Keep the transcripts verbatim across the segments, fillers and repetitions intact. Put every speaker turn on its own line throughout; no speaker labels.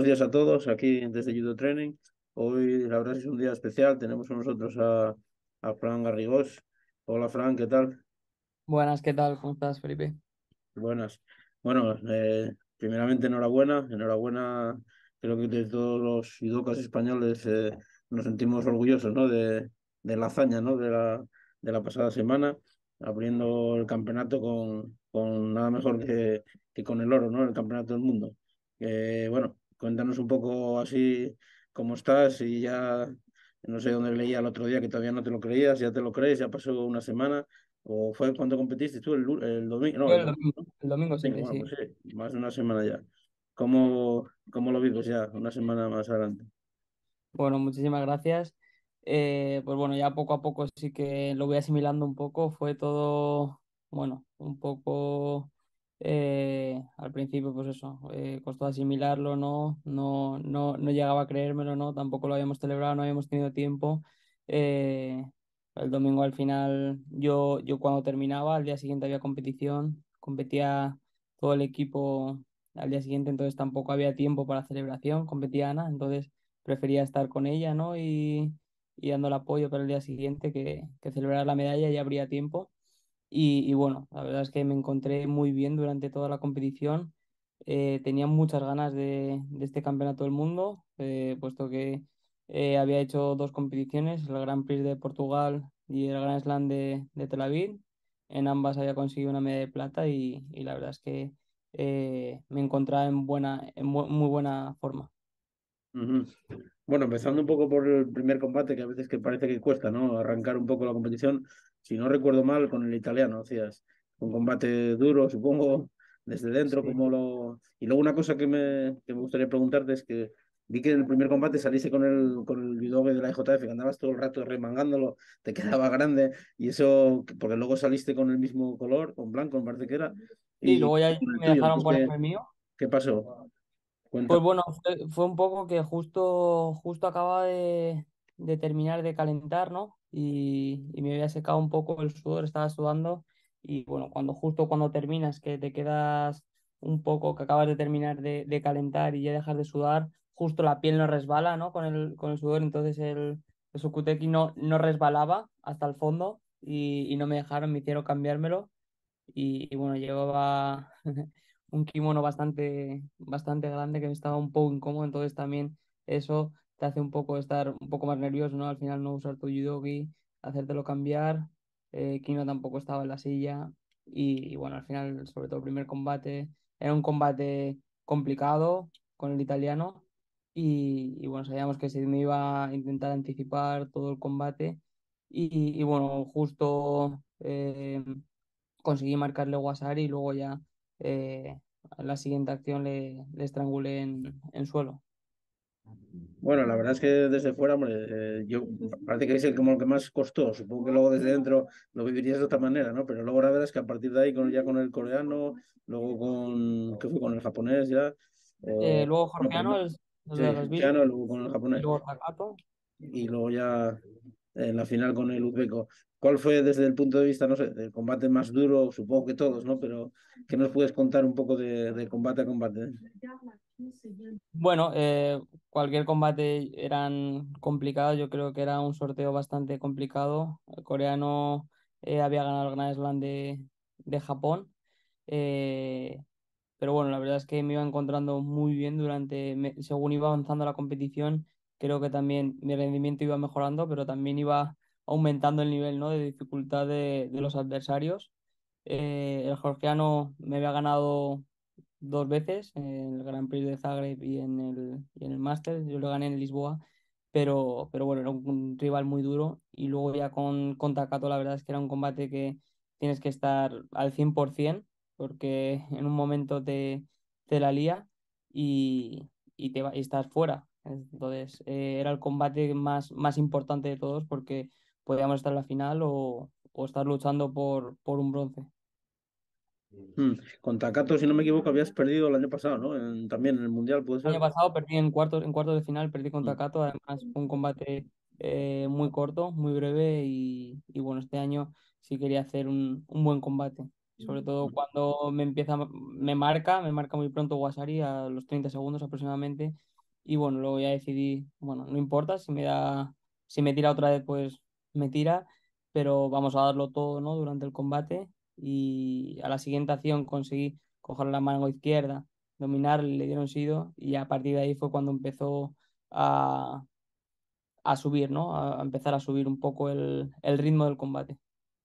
buenos días a todos aquí desde Judo Training. Hoy la verdad es un día especial. Tenemos con nosotros a, a Fran Garrigós. Hola Fran, ¿qué tal?
Buenas, ¿qué tal? ¿Cómo estás, Felipe?
Buenas. Bueno, eh, primeramente enhorabuena. Enhorabuena, creo que de todos los judocas españoles eh, nos sentimos orgullosos, ¿no? de, de la hazaña, ¿no? de la, de la pasada semana, abriendo el campeonato con, con nada mejor que, que con el oro, ¿no? El campeonato del mundo. Eh, bueno, cuéntanos un poco así cómo estás y ya, no sé dónde leía el otro día que todavía no te lo creías, ya te lo crees, ya pasó una semana. ¿O fue cuando competiste tú el, lu- el domingo? No,
Yo
el
el
domingo,
domingo,
¿no?
el domingo
Venga,
siete,
bueno,
sí.
pues sí, más de una semana ya. ¿Cómo, cómo lo vives ya? Una semana más adelante.
Bueno, muchísimas gracias. Eh, pues bueno, ya poco a poco sí que lo voy asimilando un poco. Fue todo, bueno, un poco eh, al principio, pues eso, eh, costó asimilarlo, ¿no? No, no, no llegaba a creérmelo, ¿no? Tampoco lo habíamos celebrado, no habíamos tenido tiempo. Eh, el domingo al final, yo, yo cuando terminaba, al día siguiente había competición, competía todo el equipo al día siguiente, entonces tampoco había tiempo para celebración, competía Ana, entonces prefería estar con ella, ¿no? Y, y dando el apoyo para el día siguiente que, que celebrar la medalla, ya habría tiempo. Y, y bueno, la verdad es que me encontré muy bien durante toda la competición. Eh, tenía muchas ganas de, de este campeonato del mundo, eh, puesto que eh, había hecho dos competiciones, el Grand Prix de Portugal y el Grand Slam de, de Tel Aviv. En ambas había conseguido una medalla de plata y, y la verdad es que eh, me encontraba en buena, en mu- muy buena forma.
Ujú. Bueno, empezando un poco por el primer combate, que a veces que parece que cuesta, ¿no? Arrancar un poco la competición. Si no recuerdo mal, con el italiano, hacías un combate duro, supongo, desde dentro,
Sí.
como lo... Y luego una cosa que me, que me gustaría preguntarte es que vi que en el primer combate saliste con el, con el judogue de la I J F, que andabas todo el rato remangándolo, te quedaba grande, y eso, porque luego saliste con el mismo color, con blanco, me parece que era,
Sí,
y
luego ya
con el
me
tuyo.
dejaron
Entonces,
ponerme el mío.
¿qué, qué pasó?
Pues
Cuenta.
bueno, fue, fue un poco que justo, justo acababa de, de terminar de calentar, ¿no? Y, y me había secado un poco el sudor, estaba sudando. Y bueno, cuando justo cuando terminas, que te quedas un poco, que acabas de terminar de, de calentar y ya dejas de sudar, justo la piel no resbala, ¿no? Con el, con el sudor, entonces el, el Sukuteki no, no resbalaba hasta el fondo y, y no me dejaron, me hicieron cambiármelo. Y, y bueno, llevaba un kimono bastante, bastante grande que me estaba un poco incómodo, entonces también eso te hace un poco estar un poco más nervioso, ¿no? Al final no usar tu judogi, hacértelo cambiar, eh, Kino tampoco estaba en la silla y, y bueno, al final, sobre todo el primer combate, era un combate complicado con el italiano y, y bueno, sabíamos que se me iba a intentar anticipar todo el combate y, y bueno, justo... eh, conseguí marcarle Wasari y luego ya eh, a la siguiente acción le, le estrangulé en, en suelo.
Bueno, la verdad es que desde fuera, hombre, eh, yo parece que es el como el que más costó. Supongo que luego desde dentro lo vivirías de otra manera, ¿no? Pero luego la verdad es que a partir de ahí, con, ya con el coreano, luego con, ¿qué fue? Con el japonés ya,
Eh,
o
luego
no,
Georgiano,
primero,
el, el
sí,
de las Billy,
Luciano, luego con el
y
japonés,
luego Takato.
y luego ya en la final con el uzbeco. ¿Cuál fue desde el punto de vista, no sé, del combate más duro? Supongo que todos, ¿no? Pero ¿qué nos puedes contar un poco de, de combate a combate?
Bueno, eh, cualquier combate eran complicados, yo creo que era un sorteo bastante complicado. El coreano eh, había ganado el Grand Slam de, de Japón. Eh, Pero bueno, la verdad es que me iba encontrando muy bien durante, me- según iba avanzando la competición, creo que también mi rendimiento iba mejorando, pero también iba aumentando el nivel, ¿no? de dificultad de, de los adversarios. Eh, el georgiano me había ganado dos veces, en el Grand Prix de Zagreb y en el, y en el Masters, yo lo gané en Lisboa, pero, pero bueno, era un, un rival muy duro y luego ya con, con Takato la verdad es que era un combate que tienes que estar al cien por ciento porque en un momento te, te la lía y, y, te va- y estás fuera. Entonces, eh, era el combate más, más importante de todos porque podíamos estar en la final o, o estar luchando por, por un bronce.
Hmm. Con Takato, si no me equivoco, habías perdido el año pasado, ¿no? En- también en el Mundial, ¿puede
El
ser?
año pasado perdí en cuartos, en cuartos de final, perdí con
Hmm.
Takato, además fue un combate eh, muy corto, muy breve y, y bueno, este año sí quería hacer un, un buen combate. Sobre todo cuando me empieza, me marca, me marca muy pronto Wasari a los treinta segundos aproximadamente y bueno, luego ya decidí, bueno, no importa, si me da, si me tira otra vez, pues me tira, pero vamos a darlo todo, ¿no? Durante el combate y a la siguiente acción conseguí coger la mano izquierda, dominarle, le dieron sido y a partir de ahí fue cuando empezó a, a subir, ¿no? A, a empezar a subir un poco el, el ritmo del combate.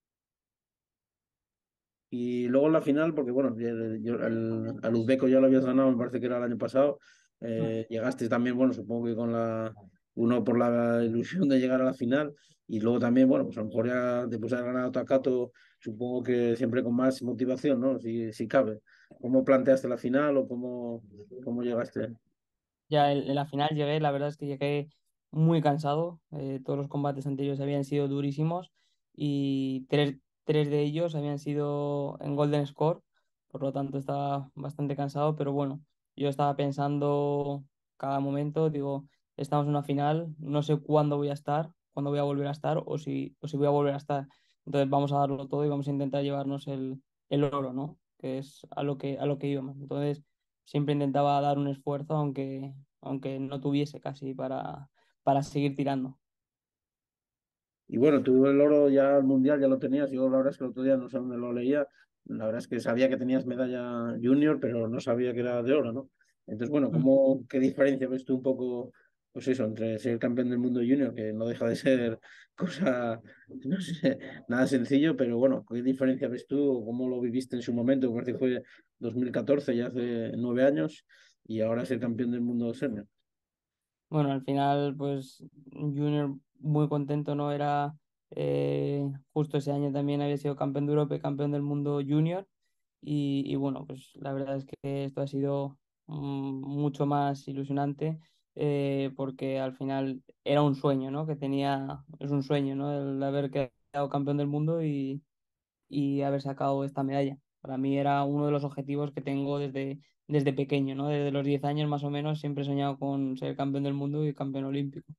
Y luego en la final, porque bueno, yo- yo- el, al uzbeco ya lo habías ganado, me parece que era el año pasado. Eh, llegaste también, bueno, supongo que con la, uno por la ilusión de llegar a la final, y luego también, bueno, pues a lo mejor ya después de haber ganado Takato, supongo que siempre con más motivación, ¿no? Si, si cabe. ¿Cómo planteaste la final o cómo, cómo llegaste?
Ya en, en la final llegué, la verdad es que llegué muy cansado. Eh, todos los combates anteriores habían sido durísimos y tres, tres de ellos habían sido en Golden Score, por lo tanto estaba bastante cansado, pero bueno, yo estaba pensando cada momento, digo, estamos en una final, no sé cuándo voy a estar, cuándo voy a volver a estar o si, o si voy a volver a estar. Entonces vamos a darlo todo y vamos a intentar llevarnos el, el oro, ¿no? Que es a lo que, a lo que íbamos. Entonces siempre intentaba dar un esfuerzo, aunque, aunque no tuviese casi para, para seguir tirando.
Y bueno, tú el oro ya al mundial ya lo tenías. Yo la verdad es que el otro día no sé dónde lo leía. La verdad es que sabía que tenías medalla junior, pero no sabía que era de oro, ¿no? Entonces, bueno,
Mm.
¿cómo, qué diferencia ves tú un poco, pues eso, entre ser campeón del mundo junior, que no deja de ser cosa, no sé, nada sencillo, pero bueno, ¿qué diferencia ves tú? ¿Cómo lo viviste en su momento? Me parece que fue dos mil catorce, ya hace nueve años, y ahora ser campeón del mundo senior.
Bueno, al final, pues Junior muy contento, ¿no? Era eh, justo ese año también había sido campeón de Europa y campeón del mundo junior. Y, y bueno, pues la verdad es que esto ha sido mm, mucho más ilusionante eh, porque al final era un sueño, ¿no? Que tenía, es un sueño, ¿no? El haber quedado campeón del mundo y y haber sacado esta medalla. Para mí era uno de los objetivos que tengo desde, desde pequeño, ¿no? Desde los diez años más o menos siempre he soñado con ser campeón del mundo y campeón olímpico.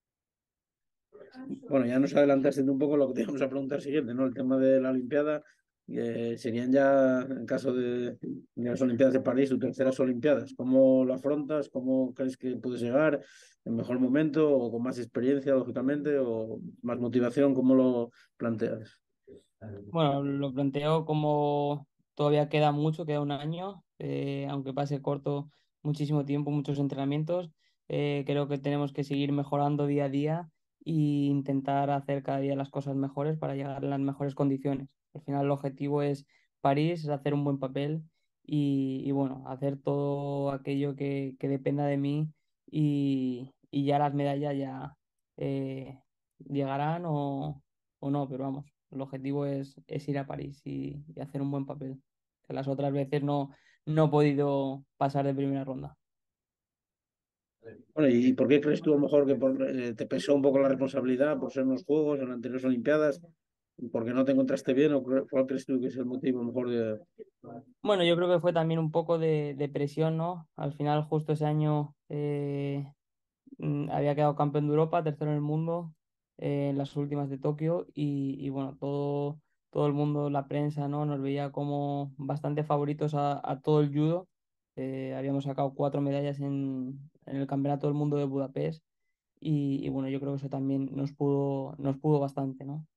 Bueno, ya nos adelantaste un poco lo que te íbamos a preguntar siguiente, ¿no? El tema de la Olimpiada. Eh, serían ya, en caso de, de las Olimpiadas de París, tus terceras Olimpiadas. ¿Cómo lo afrontas? ¿Cómo crees que puedes llegar? ¿En mejor momento o con más experiencia, lógicamente, o más motivación? ¿Cómo lo planteas?
Bueno, lo planteo como todavía queda mucho, queda un año, eh, aunque pase corto muchísimo tiempo, muchos entrenamientos. Eh, creo que tenemos que seguir mejorando día a día e intentar hacer cada día las cosas mejores para llegar en las mejores condiciones. Al final el objetivo es París, es hacer un buen papel y, y bueno, hacer todo aquello que, que dependa de mí y, y ya las medallas ya eh, llegarán o, o no, pero vamos. El objetivo es, es ir a París y, y hacer un buen papel. Que las otras veces no, no he podido pasar de primera ronda.
Bueno, ¿y por qué crees tú a lo mejor que por- eh, te pesó un poco la responsabilidad por ser en los Juegos, en las anteriores Olimpiadas? ¿Porque no te encontraste bien o cre- cuál crees tú que es el motivo a lo mejor de...
Bueno, yo creo que fue también un poco de, de presión, ¿no? Al final, justo ese año eh, mm, había quedado campeón de Europa, tercero en el mundo, eh, en las últimas de Tokio y, y bueno, todo, todo el mundo, la prensa, ¿no? Nos veía como bastante favoritos a, a todo el judo. Eh, habíamos sacado cuatro medallas en, en el Campeonato del Mundo de Budapest y, y bueno, yo creo que eso también nos pudo, nos pudo bastante, ¿no?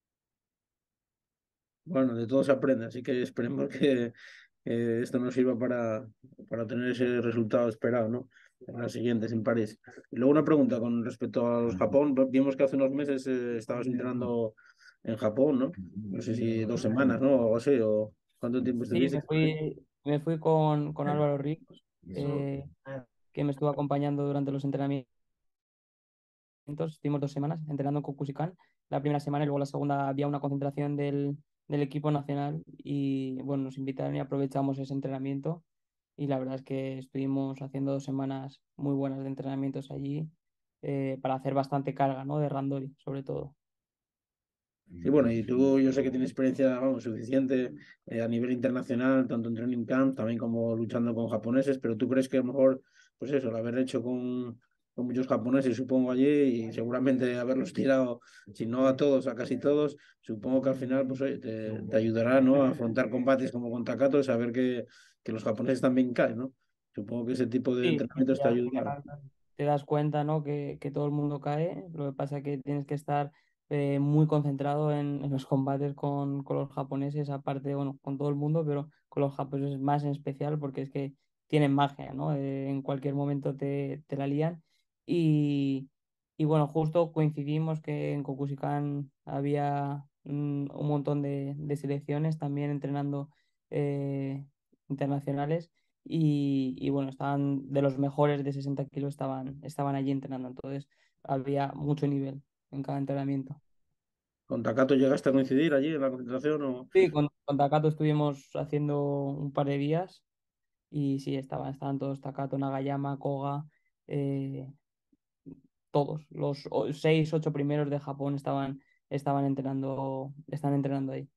Bueno, de todo se aprende, así que esperemos que, que esto nos sirva para, para tener ese resultado esperado, ¿no? En las siguientes, en París. Y luego una pregunta con respecto al Japón. Vimos que hace unos meses eh, estabas entrenando en Japón, ¿no? No sé si dos semanas, ¿no? O algo así, o ¿cuánto tiempo
Sí,
estuviste?
me fui, me fui con, con Álvaro Ríos, eh, que me estuvo acompañando durante los entrenamientos. Estuvimos dos semanas entrenando en Kokusikan. La primera semana y luego la segunda había una concentración del, del equipo nacional y bueno, nos invitaron y aprovechamos ese entrenamiento y la verdad es que estuvimos haciendo dos semanas muy buenas de entrenamientos allí eh, para hacer bastante carga, ¿no? De randori, sobre todo.
Sí, bueno, y tú, yo sé que tienes experiencia, vamos, suficiente eh, a nivel internacional, tanto en training camp, también como luchando con japoneses, pero tú crees que a lo mejor, pues eso, el haber hecho con, con muchos japoneses, supongo, allí, y seguramente haberlos tirado, si no a todos, a casi todos, supongo que al final, pues oye, te, te ayudará, ¿no? A afrontar combates como con Takato, saber que, que los japoneses también caen, ¿no? Supongo que ese tipo de
Sí, sí,
entrenamientos
sí,
te
al
ayudará.
final. te das cuenta, ¿no? que, que todo el mundo cae. Lo que pasa es que tienes que estar eh, muy concentrado en, en los combates con, con los japoneses, aparte, bueno, con todo el mundo, pero con los japoneses más en especial, porque es que tienen magia, ¿no? Eh, en cualquier momento te, te la lían. Y, y bueno, justo coincidimos que en Kokusikan había mm, un montón de, de selecciones también entrenando eh, internacionales y, y bueno, estaban de los mejores de sesenta kilos estaban, estaban allí entrenando, entonces había mucho nivel en cada entrenamiento.
¿Con Takato llegaste a coincidir allí en la concentración o...?
Sí, con, con Takato estuvimos haciendo un par de días y sí, estaban, estaban todos Takato, Nagayama, Koga, eh, todos, los o- seis, ocho primeros de Japón estaban, estaban entrenando, están entrenando ahí.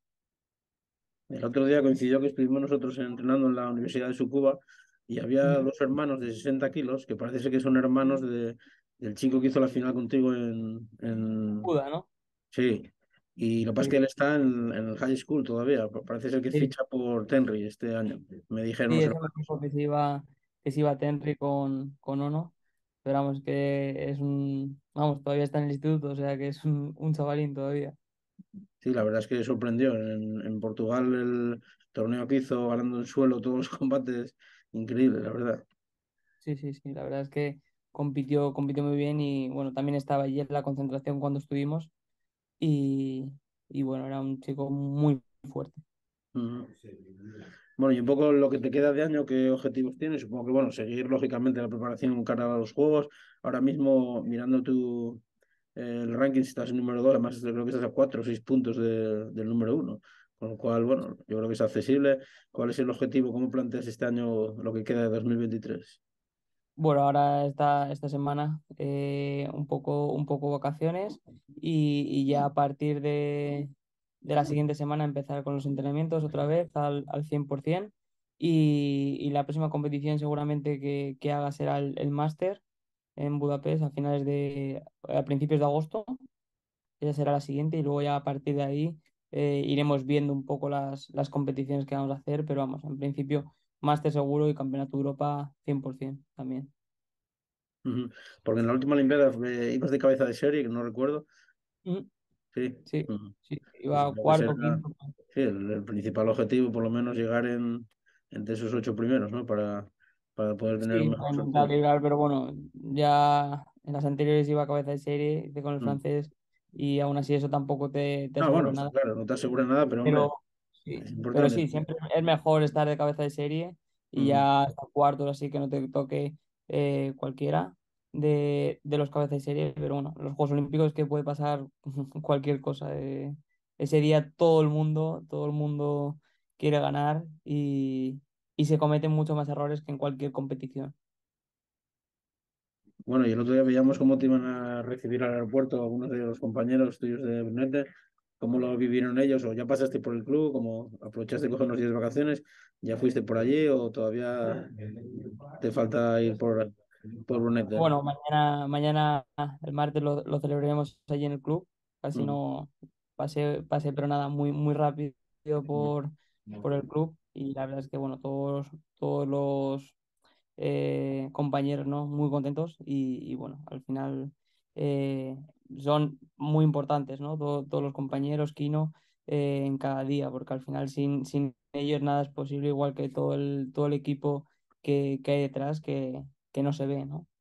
El otro día coincidió que estuvimos nosotros entrenando en la Universidad de Tsukuba y había
Ujú.
dos hermanos de sesenta kilos que parece ser que son hermanos de, del chico que hizo la final contigo en, en...
Buda, ¿no?
Sí. Y lo que pasa es que
Sí,
él está en, en el high school todavía. Parece ser que
sí.
ficha por Tenry este año. Me dijeron
Sí,
los
eso me
hermanos.
dijo que se iba, que se iba Tenry con, con Ono, pero vamos, que es un, vamos, todavía está en el instituto, o sea que es un, un chavalín todavía.
Sí, la verdad es que sorprendió. En, en Portugal el torneo que hizo ganando el suelo todos los combates, increíble, la verdad.
Sí, sí, sí, la verdad es que compitió, compitió muy bien y bueno, también estaba allí en la concentración cuando estuvimos y, y bueno, era un chico muy fuerte.
Ujú. Bueno, y un poco lo que te queda de año, ¿qué objetivos tienes? Supongo que, bueno, seguir lógicamente la preparación cara a los juegos. Ahora mismo, mirando tu, eh, el ranking, si estás en número dos, además creo que estás a cuatro o seis puntos de- del número uno. Con lo cual, bueno, yo creo que es accesible. ¿Cuál es el objetivo? ¿Cómo planteas este año lo que queda de dos mil veintitrés?
Bueno, ahora esta, esta semana eh, un poco, un poco vacaciones y, y ya a partir de, de la siguiente semana empezar con los entrenamientos otra vez al, al cien por ciento y, y la próxima competición seguramente que, que haga será el, el Máster en Budapest a finales de, a principios de agosto. Esa será la siguiente y luego ya a partir de ahí eh, iremos viendo un poco las, las competiciones que vamos a hacer, pero vamos, en principio Máster seguro y Campeonato de Europa cien por ciento también.
Ujú. Porque en la última Olimpiada eh, ibas de cabeza de serie, que no recuerdo.
Mm,
Sí.
sí,
Ujú.
sí,
Pues
iba
supongo que
cuarto,
será
quinto.
sí, el, el principal objetivo, por lo menos llegar en, entre esos ocho primeros, ¿no? Para, para poder tener
Sí, para
mejores
intentar
opciones.
librar, pero bueno, ya en las anteriores iba a cabeza de serie hice con el
Mm.
francés y aún así eso tampoco te, te
No, bueno,
asegura
está
nada.
claro, no te asegura nada, pero hombre,
Pero sí,
es
pero
importante.
sí, siempre es mejor estar de cabeza de serie y
Ujú.
ya hasta cuartos, así que no te toque eh, cualquiera de, de los cabezas de serie. Pero bueno, en los Juegos Olímpicos que puede pasar cualquier cosa. eh. Ese día todo el mundo, todo el mundo quiere ganar y, y se cometen muchos más errores que en cualquier competición.
Bueno, y el otro día veíamos cómo te iban a recibir al aeropuerto algunos de los compañeros tuyos de Brunete, cómo lo vivieron ellos, o ya pasaste por el club, cómo aprovechaste de coger unos días de vacaciones, ya fuiste por allí o todavía te falta ir por, por Brunete.
Bueno, mañana, mañana el martes lo, lo celebraremos allí en el club. Casi
Ujú.
no pasé, pasé, pero nada, muy, muy rápido por, por el club. Y la verdad es que, bueno, todos, todos los eh, compañeros, ¿no? Muy contentos. Y, y, bueno, al final eh, son muy importantes, ¿no? Todo- todos los compañeros, Kino, eh, en cada día, porque al final sin, sin ellos nada es posible, igual que todo el, todo el equipo que, que hay detrás que, que no se ve, ¿no?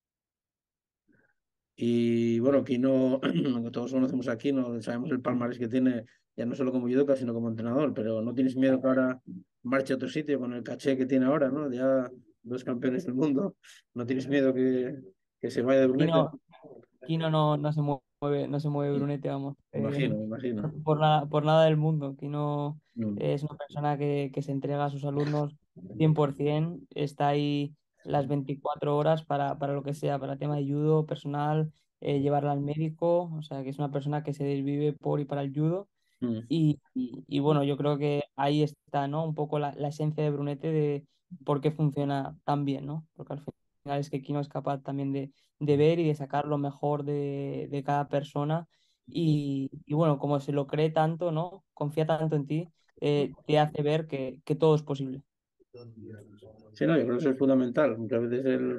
Y bueno, Kino, que todos conocemos a Kino, sabemos el palmarés que tiene, ya no solo como judoka, sino como entrenador, pero no tienes miedo que ahora marche a otro sitio con el caché que tiene ahora, ¿no? Ya dos campeones del mundo, no tienes miedo que, que se vaya de Brunete.
Kino, Kino no, no se mueve, no se mueve
Mm,
Brunete, vamos.
Me
Eh,
imagino, me imagino.
por nada, por nada del mundo. Kino
Mm,
es una persona que, que se entrega a sus alumnos cien por ciento, está ahí las veinticuatro horas para, para lo que sea, para tema de judo, personal, eh, llevarla al médico, o sea que es una persona que se desvive por y para el judo.
mm.
Y, y- y bueno, yo creo que ahí está, ¿no? Un poco la, la esencia de Brunete de por qué funciona tan bien, ¿no? Porque al final es que Kino es capaz también de, de ver y de sacar lo mejor de, de cada persona. Y, y bueno, como se lo cree tanto, ¿no? Confía tanto en ti, eh, te hace ver que, que todo es posible.
Sí, no, yo creo que eso es fundamental. Muchas veces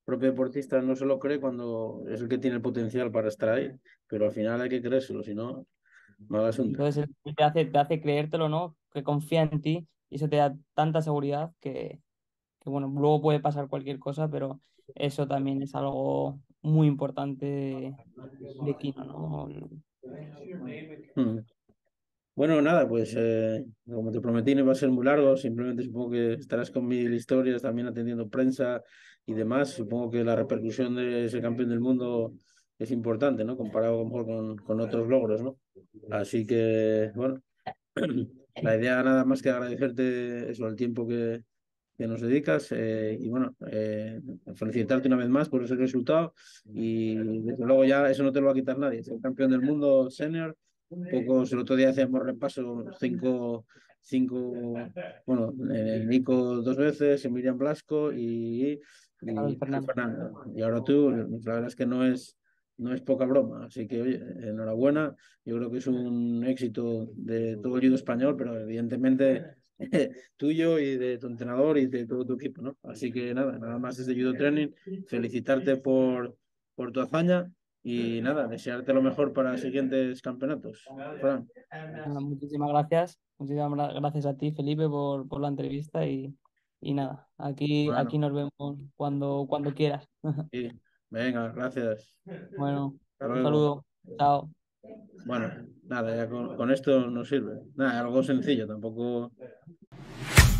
propio deportista no se lo cree cuando es el que tiene el potencial para estar ahí, pero al final hay que creérselo, si no, mal asunto.
Entonces él te hace, te hace creértelo, ¿no? Que confía en ti y eso te da tanta seguridad que, que, bueno, luego puede pasar cualquier cosa, pero eso también es algo muy importante de, de Kino, ¿no?
Mm. Bueno, nada, pues eh, como te prometí no va a ser muy largo, simplemente supongo que estarás con mil historias también atendiendo prensa y demás. Supongo que la repercusión de ese campeón del mundo es importante, ¿no? Comparado a lo mejor con, con otros logros, ¿no? Así que, bueno, la idea nada más que agradecerte eso, el tiempo que, que nos dedicas eh, y bueno, eh, felicitarte una vez más por ese resultado y desde luego ya eso no te lo va a quitar nadie. Ser campeón del mundo senior, pocos, el otro día hacíamos repaso, cinco, cinco, bueno, eh, Nico dos veces, Emilian Blasco y, y
Isabel
Pedro
Fernández.
Fernando. Y ahora tú, la verdad es que no es, no es poca broma, así que oye, enhorabuena. Yo creo que es un éxito de todo el judo español, pero evidentemente tuyo y de tu entrenador y de todo tu equipo, ¿no? Así que nada, nada más desde Judo Training, felicitarte por, por tu hazaña y nada, desearte lo mejor para siguientes campeonatos. Fran.
Nada, muchísimas gracias. Muchísimas gra- gracias a ti, Felipe, por, por la entrevista y, y nada, aquí, aquí
Bueno,
nos vemos cuando, cuando quieras.
sí, venga, gracias.
Bueno,
Hasta
un
luego.
saludo. Chao.
Bueno, nada, ya con, con esto nos sirve. Nada, algo sencillo, tampoco